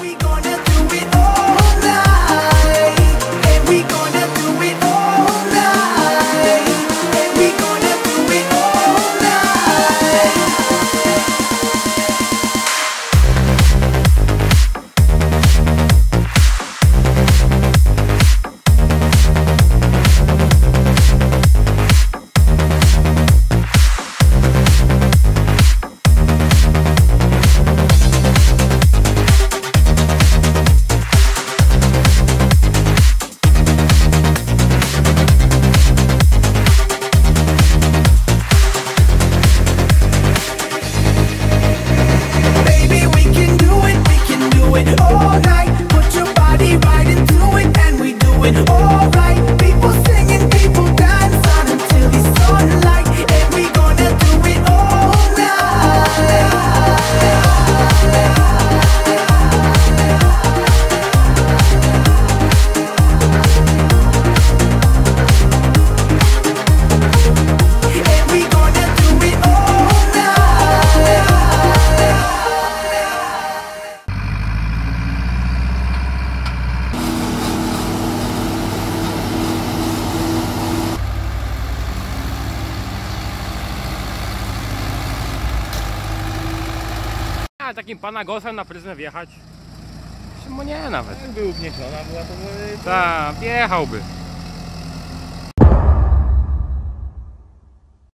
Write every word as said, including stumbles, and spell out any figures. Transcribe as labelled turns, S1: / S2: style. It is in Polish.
S1: A takim pana golfem na pryzmę wjechać? Czemu nie nawet?
S2: Jakby ugnieciona była, to by...
S1: Tak, wjechałby.